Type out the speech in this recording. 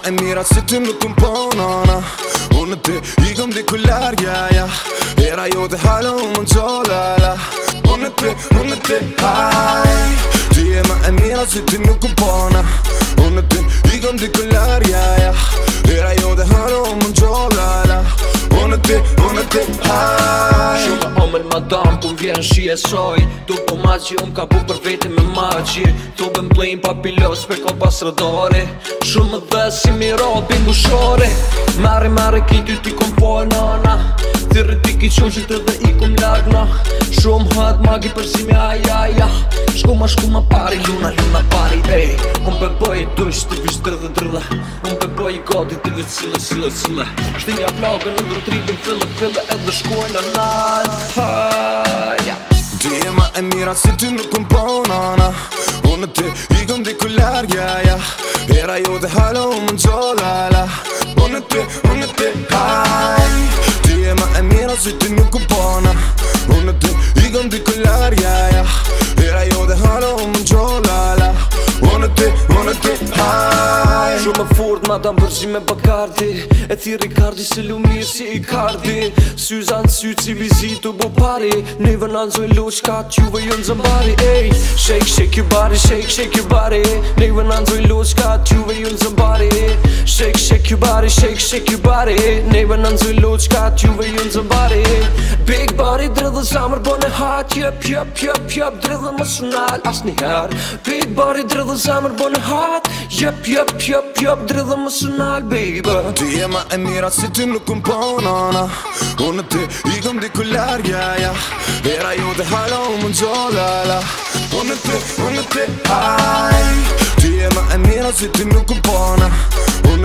e mira se ti nuk m'ponona. Unë ti i kom di kullar, ja Era jote halo më n'gjollala. Unë ti, haj Ti e ma e mira se ti nuk m'pona. Unë ti i kom di kullar, ja Era jote halo më n'gjollala. Unë ti, haj Shumë omën madam, po m'vjen shi e soj. Tu po magji, ka bu për vete me magji. Tu bën blejn papilos, pe ko pas rëdore. Shumë dhe si mi robi ngushore. Mare kitu ti kom po nana. Thirë ti ki qoshit edhe i kom lagna. Shumë hat magi për si me ajaja. Shkuma pari, luna pari, ej. Kom pe boj dush të vish drdhe. Kom pe boj i godi të vish sile. Shtinja plagën në ndrotribin fille edhe shkoj në nalë. Ti e ma e mira se ti nuk m'ponona. Unë ti i kom di kullar, ja Era jote halo më n'gjollala. Unë ti, haj Ti e ma e mira se ti nuk m'pona. Unë ti i kom di kullar, ja Era jote halo më n'gjollala. Unë ti, haj Shumë fort ma dam përgjim me Bacardi. E thi Ricardi se lumir si i kardi. Syza në sy si vizitu bu pari. Neve në nëzoj loqkat juve jën zëmbari, ej. Shake your body, shake your body. Neve në nëzoj loqkat juve jën zëmbari. Shake your body, shake your body. Neve në nëzoj loqkat juve jën zëmbari. Big body dredhe zamër bën e hat. Jep dredhe më sunal as njëher. Big body dredhe zamër bën e hat. Jep dredhe më sunal, baby. Ti e ma e mira se ti nuk m'ponona. Unë ti i kom di kullar, ja Era jote halo më n'gjollala. Unë ti, haj Ti e ma e mira se ti nuk m'pona.